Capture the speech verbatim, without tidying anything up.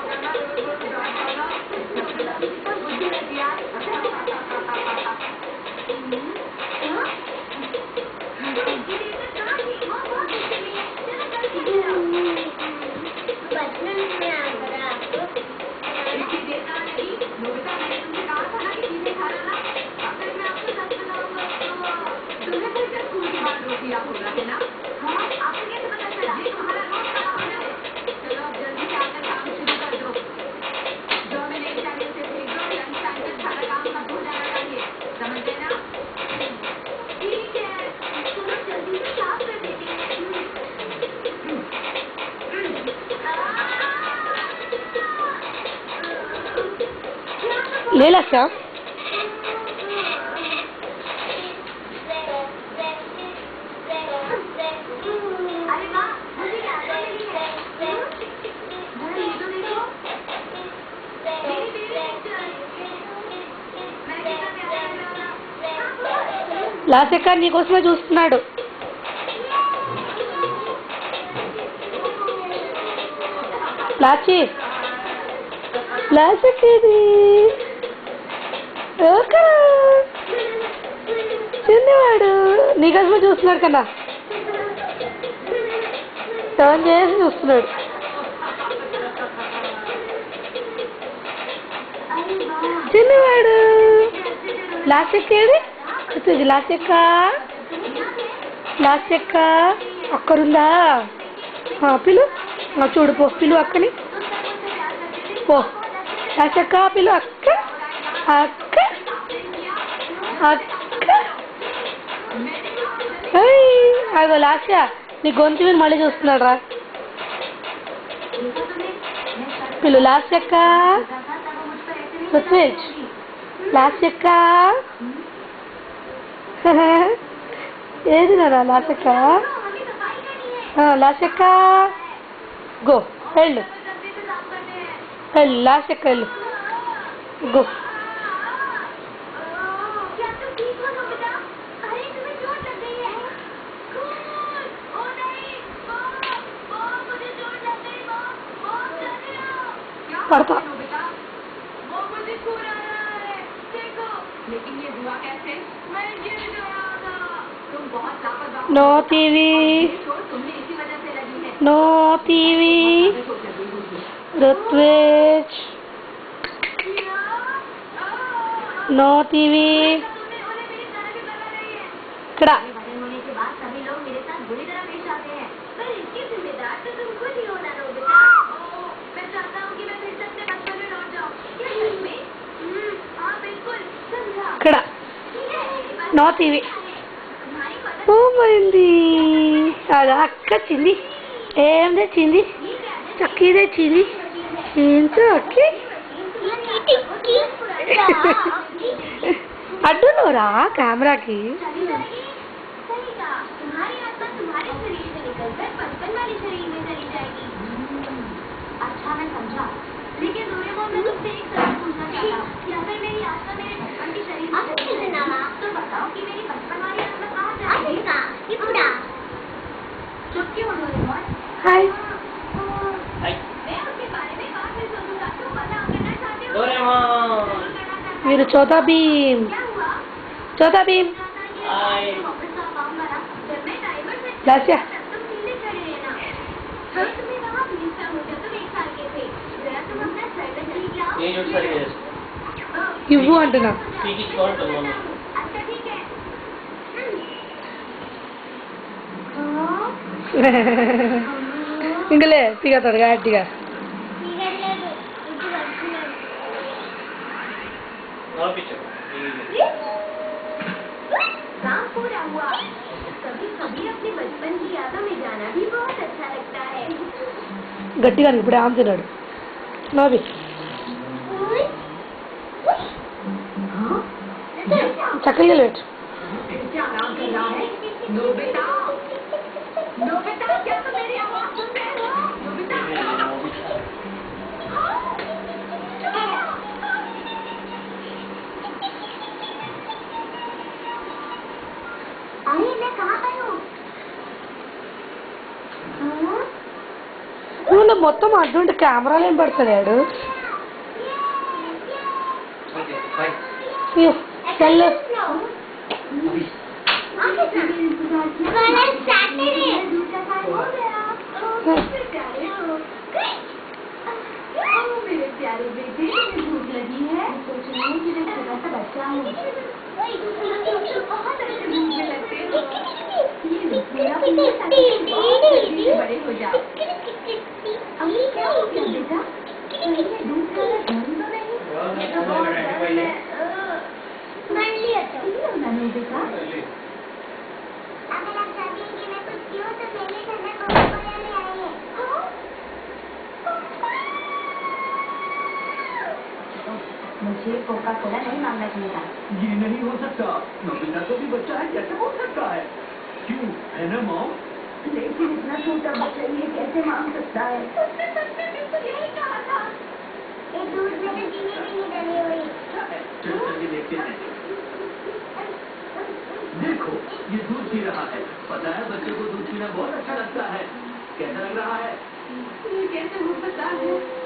ले ला श्याम। లాసెక్క నీకోసమే చూస్తున్నాడు. లాచి లాసెక్కేది చిన్నవాడు నీకోసమే చూస్తున్నాడు కన్నా, టర్న్ చేసి చూస్తున్నాడు. చిన్నవాడు లాసెక్కేది లాసెక్క లాసెక్క అక్కడుందా? పిలు చూడు పో, పిలు అక్కని పో. లాసెక్క పిలు అక్క అక్క అక్క. అగో లాస్య నీ గొంతు మీద మళ్ళీ చూస్తున్నాడు రా. పిలు లాస్యక్క రుత్విజ్ లాస్యక్క. ఏది నారా లాసెక్క? లాసెక్క గో వెళ్ళు వెళ్ళు లాసెక్క వెళ్ళు గో. पढ़ता no TV no TV Ritvij no TV कड़ा ఇక్కడ నో టీవీ పోయింది. అదా అక్క చింది ఏం తెచ్చింది? చక్కీ తెచ్చింది. ఏం చక్కీ అడ్డు నువ్వురా కెమెరాకి. हाय मेरे चौथा भीम चौथा भीम लास्या ఇవ్వు అంటున్నా. ఇంకలే పీగతాడు గట్టిగా. గట్టిగా ఇప్పుడే ఆమె తిన్నాడు. నోబి చక్కగా పెట్టు. మొత్తం అడ్డుంటే కెమెరాలు ఏం పెడతాడు చల్ मेरे प्यारे बेटे भूख लगी है सोच रही हूँ कि मैं छोटा सा बच्चा हूँ बहुत अच्छे भूख लगते हो मेरा बड़े हो जाओ अभी क्या हो गया बेटा कहीं ये दूध का धन तो नहीं ये तो बहुत गर्म है नहीं बेटा अगर आप चाहते हैं कि मैं कुछ पीऊं तो मेरे घर में कोका कोला ले आए हैं मुझे कोका कोला नहीं मांगना चाहिए। ये नहीं हो सकता, नबीना तो भी बच्चा है, कैसे हो सकता है? क्यों है ना मॉम? लेकिन इतना छोटा बच्चा ये कैसे मांग सकता है? उसने सच्चे में तो यही कहा था। ये दूध में तो चीनी भी नहीं डली हुई। चलो जल्दी देखते हैं। देखो ये दूध पी रहा है। पता है बच्चे को दूध पीना बहुत अच्छा लगता है। कैसा लग रहा है? ये कैसे हो सकता है?